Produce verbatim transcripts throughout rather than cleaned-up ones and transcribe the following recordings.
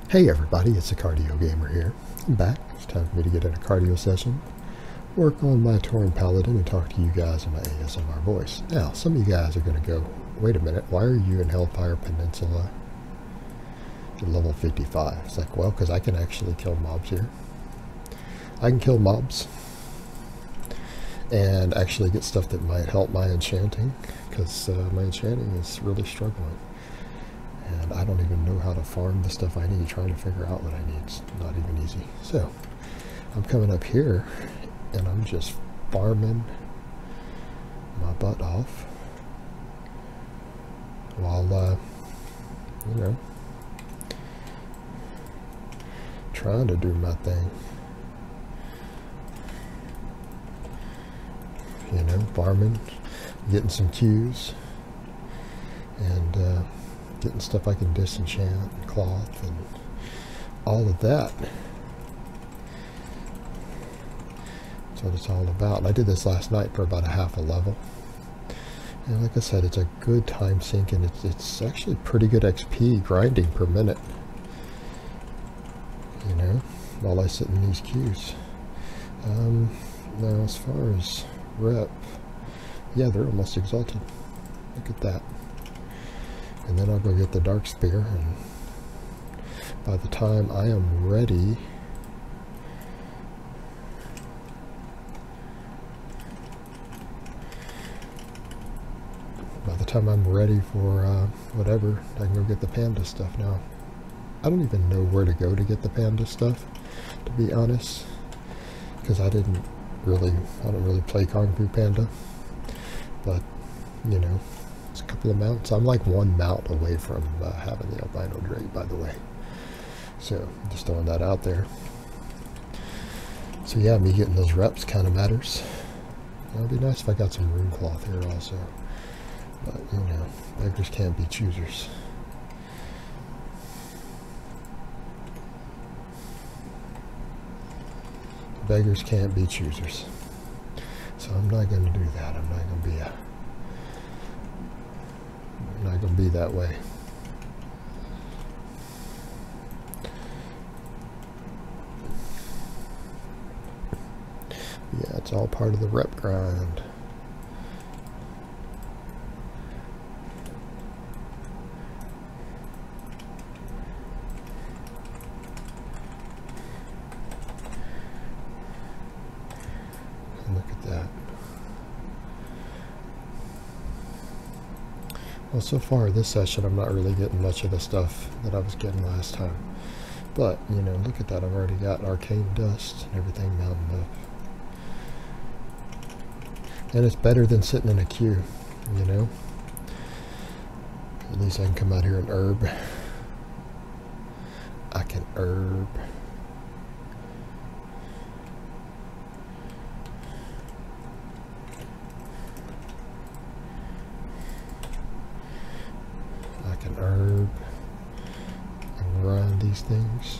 Hey everybody, it's the Cardio Gamer here. I'm back. It's time for me to get in a cardio session, work on my Tauren Paladin, and talk to you guys in my A S M R voice. Now, some of you guys are going to go, wait a minute, why are you in Hellfire Peninsula at level fifty-five? It's like, well, because I can actually kill mobs here. I can kill mobs and actually get stuff that might help my enchanting, because uh, my enchanting is really struggling. And I don't even know how to farm the stuff I need, trying to figure out what I need. It's not even easy. So, I'm coming up here, and I'm just farming my butt off. While, uh, you know, trying to do my thing. You know, farming, getting some Qs, and, uh, getting stuff I can disenchant, and cloth, and all of that. That's what it's all about. And I did this last night for about a half a level. And like I said, it's a good time sink, and it's, it's actually pretty good X P grinding per minute. You know, while I sit in these queues. Um, now as far as rep, yeah, they're almost exalted. Look at that. And then I'll go get the Dark Spear, and by the time I am ready, by the time I'm ready for uh, whatever, I can go get the Panda stuff. Now, I don't even know where to go to get the Panda stuff, to be honest, because I didn't really, I don't really play Kung Fu Panda, but, you know, a couple of mounts. I'm like one mount away from uh, having the albino drake, by the way. So just throwing that out there. So yeah, me getting those reps kind of matters. It would be nice if I got some rune cloth here also. But you know, beggars can't be choosers. Beggars can't be choosers. So I'm not going to do that. I'm not going to be a not going to be that way. Yeah, it's all part of the rep grind. And look at that. Well, so far this session, I'm not really getting much of the stuff that I was getting last time. But, you know, look at that. I've already got Arcane Dust and everything mounting up. And it's better than sitting in a queue, you know. At least I can come out here and herb. I can herb. Herb and grind these things.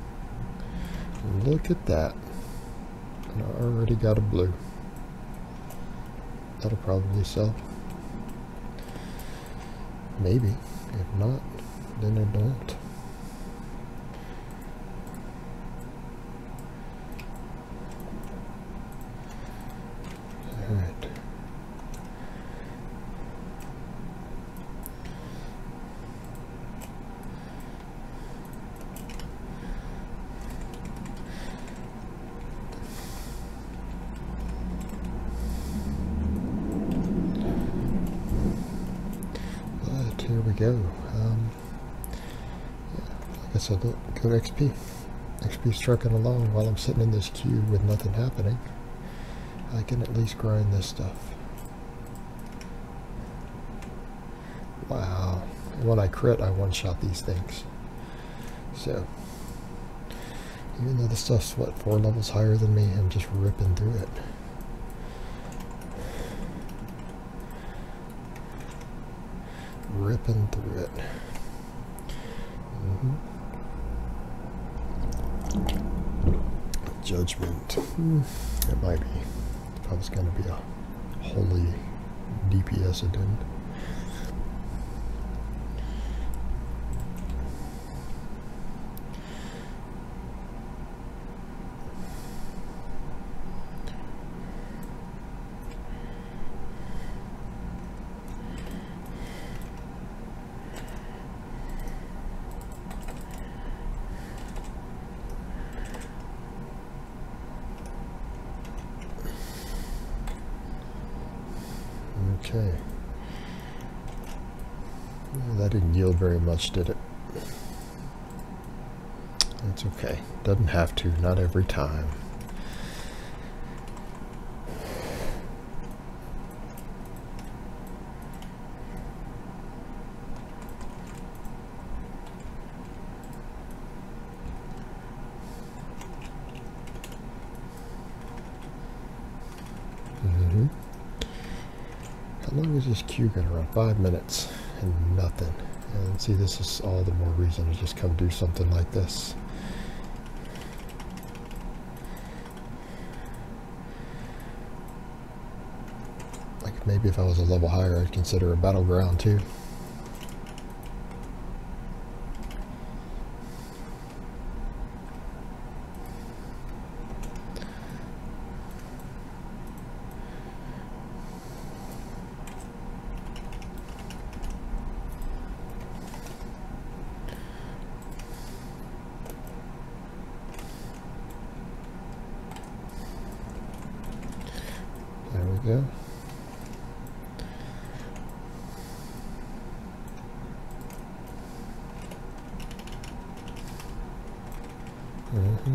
Look at that. And I already got a blue. That'll probably sell. Maybe. If not, then I don't. Alright. Here we go. Um, yeah, like I said, look, good X P. X P trucking along while I'm sitting in this queue with nothing happening. I can at least grind this stuff. Wow. And when I crit, I one-shot these things. So, even though the stuff's, what, four levels higher than me, I'm just ripping through it. Ripping through it. Mm-hmm. Judgment. Mm, it might be. If I was going to be a holy D P S it didn't. Okay. Well, that didn't yield very much, did it? That's okay. Doesn't have to, not every time. Mm-hmm. How long is this queue going to run? Five minutes and nothing. And see, this is all the more reason to just come do something like this. Like maybe if I was a level higher, I'd consider a battleground too. There we go. Mm-hmm.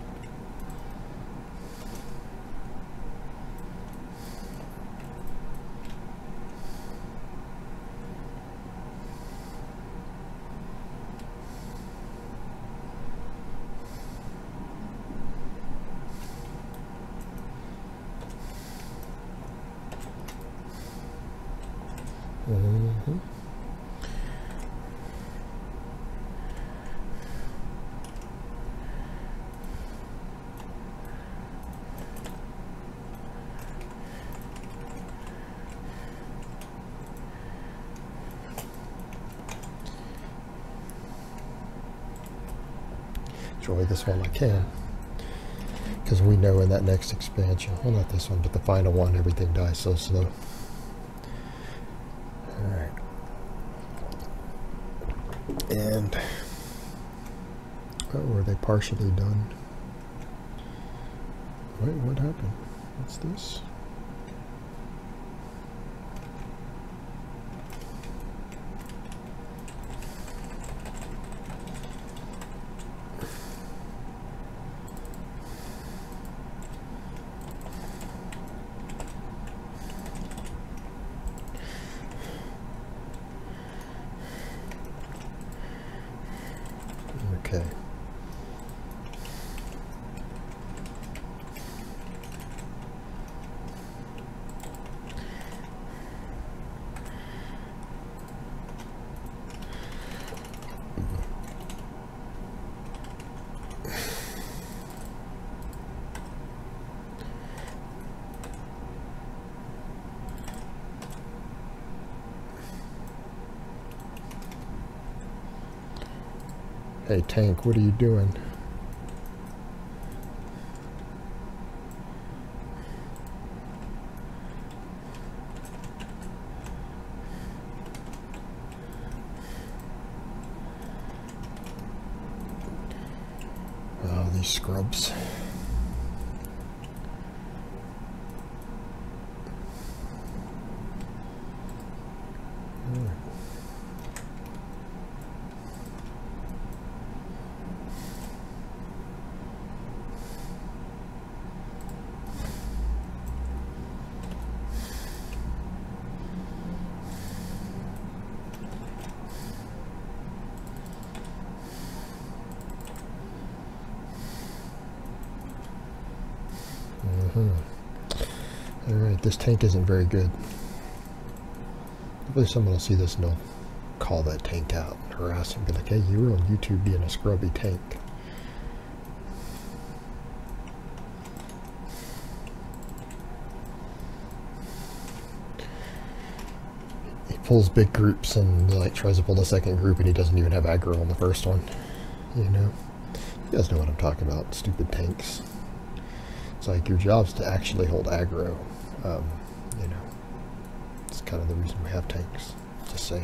Mm-hmm. Enjoy this while I can, because we know in that next expansion, well, not this one, but the final one, everything dies so slow. Alright. And oh, were they partially done? Wait, what happened? What's this? Okay. Hey tank, what are you doing? Oh, these scrubs. Mm-hmm. Alright, this tank isn't very good. Hopefully someone will see this and they'll call that tank out and harass him. Be like, hey, you were on YouTube being a scrubby tank. He pulls big groups and like tries to pull the second group and he doesn't even have aggro on the first one. You know? You guys know what I'm talking about, stupid tanks. It's like your job's to actually hold aggro. Um, you know, it's kind of the reason we have tanks. Just saying.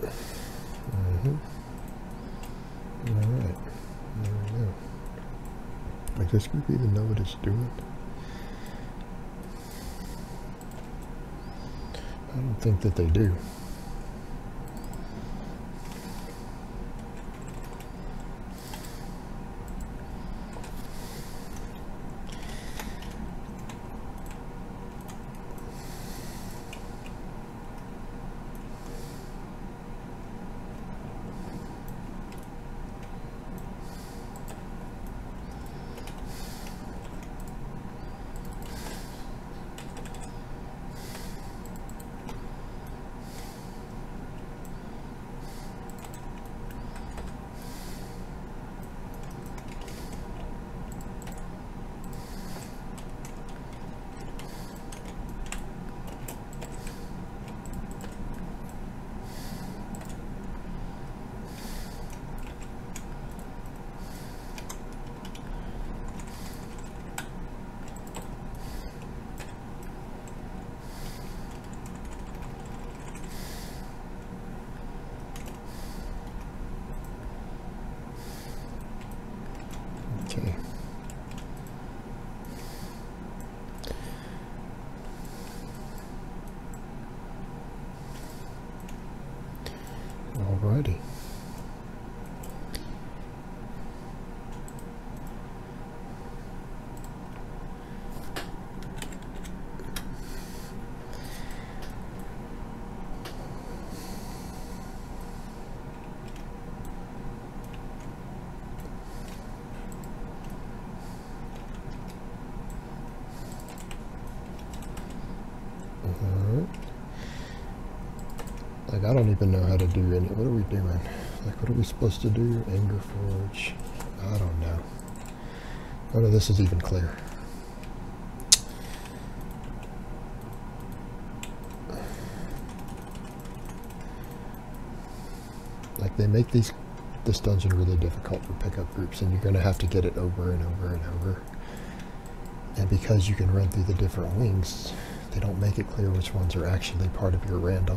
Mm-hmm. Alright. There we go. Like, this group even know what it's doing? I don't think that they do. Okay. Alrighty. Alright. Like, I don't even know how to do any. What are we doing? Like, what are we supposed to do? Anger Forge. I don't know. None of this is even clear. Like, they make these this dungeon really difficult for pickup groups, and you're going to have to get it over and over and over. And because you can run through the different wings, they don't make it clear which ones are actually part of your random.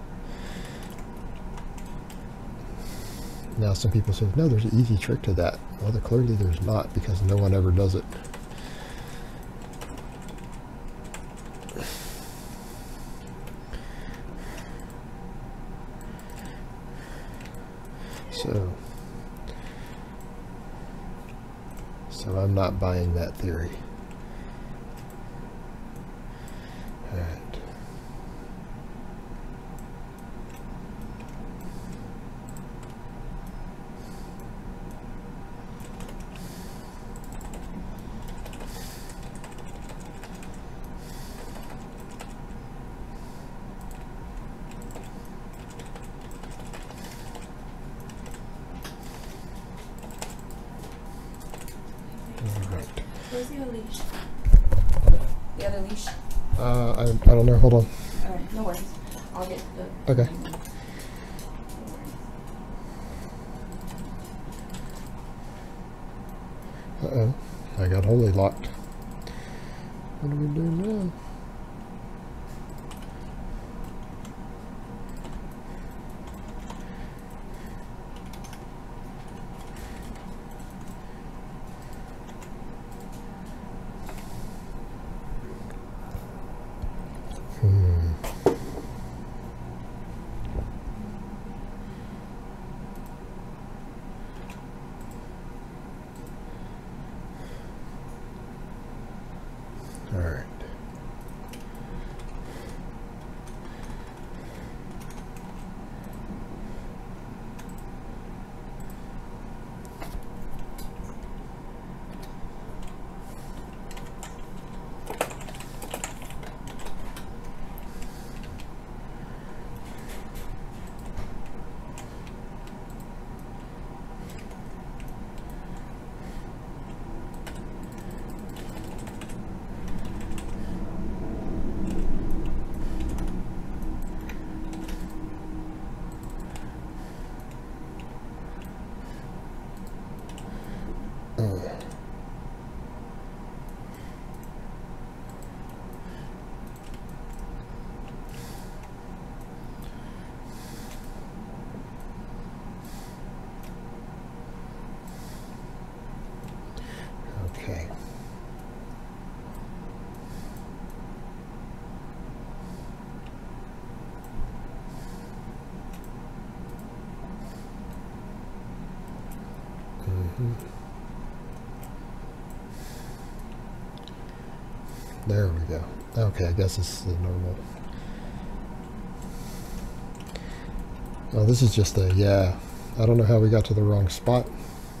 Now some people say, no, there's an easy trick to that. Well, there, clearly there's not, because no one ever does it. So, so I'm not buying that theory. All right. Where's the other leash? The other leash? Uh, I, I don't know. Hold on. Alright, no worries. I'll get the... Okay. Uh-oh. I got wholly locked. What do we do now? Hmm. All right. Mm-hmm. There we go. Okay, I guess this is the normal. Oh, this is just a, yeah. I don't know how we got to the wrong spot.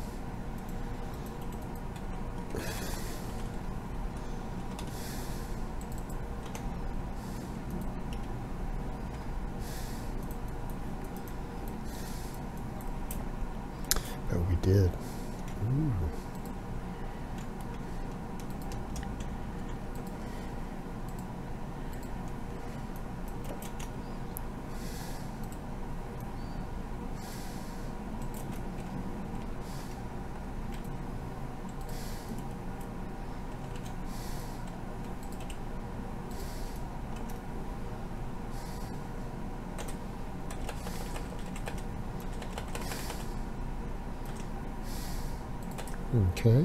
But we did. Ooh. Okay.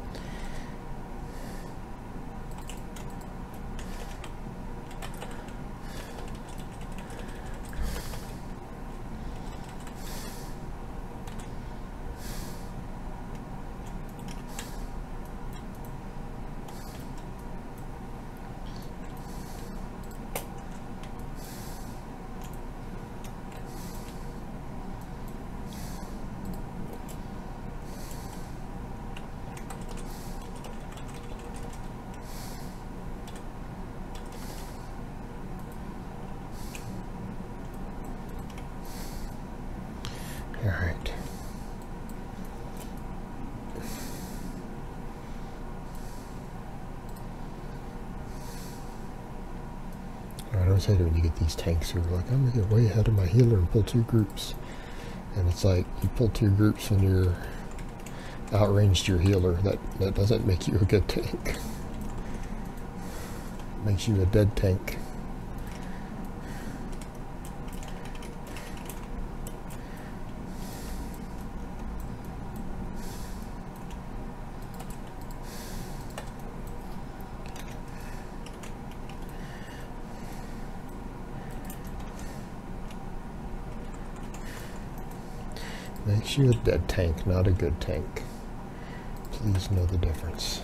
All right. I always hate it when you get these tanks who are like, I'm gonna get way ahead of my healer and pull two groups. And it's like, you pull two groups when you're outranged your healer. That, that doesn't make you a good tank. It makes you a dead tank. Makes you a dead tank, not a good tank. Please know the difference.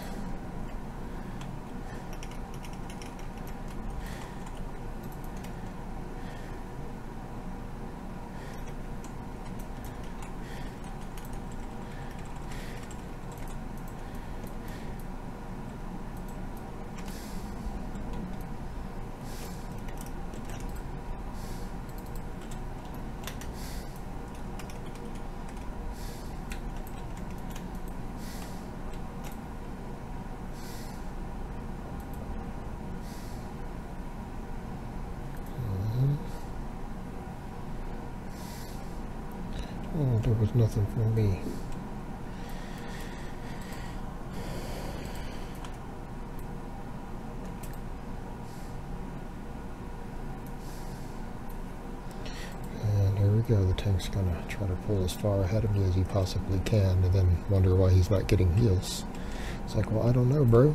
Oh, there was nothing for me. And here we go. The tank's gonna try to pull as far ahead of me as he possibly can, and then wonder why he's not getting heals. It's like, well, I don't know, bro.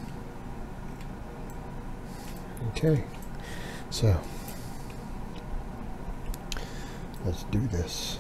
Okay, so Let's do this.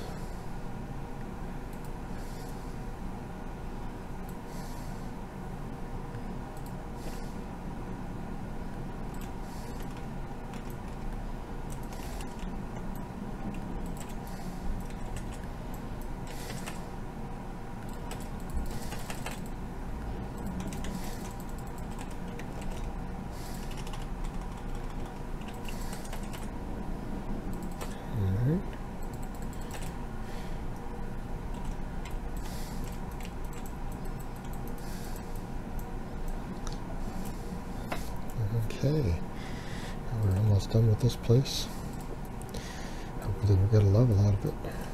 Okay, we're almost done with this place. Hopefully we'll get a level out of it.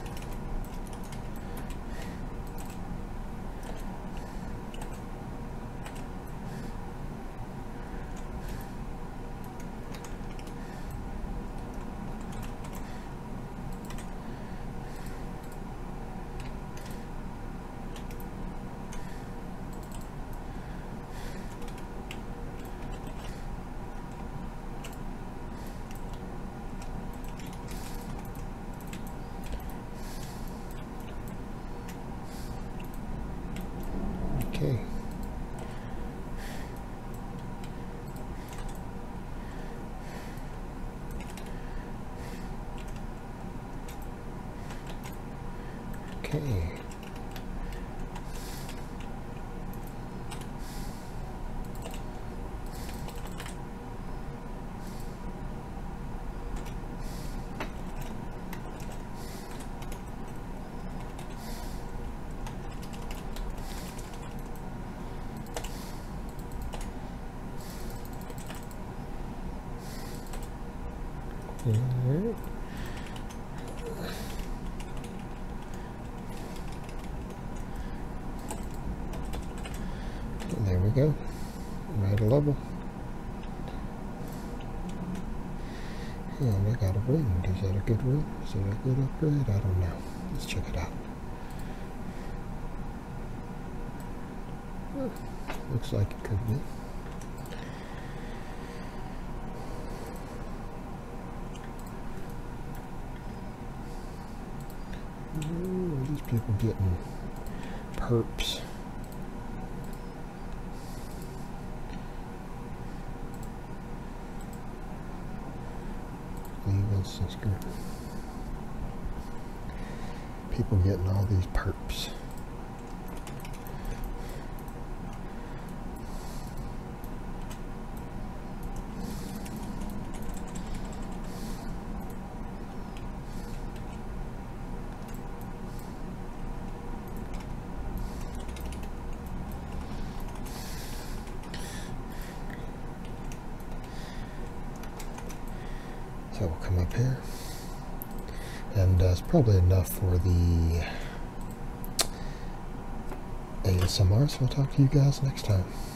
Okay. Okay. Alright. And there we go. We're at a level. And I got a ring. Is that a good ring? Is that a good upgrade? I don't know. Let's check it out. Oh, looks like it could be. Ooh, these people getting perps. Leave instance group. People getting all these perps. So we'll come up here, and uh, it's probably enough for the A S M R, so I'll talk to you guys next time.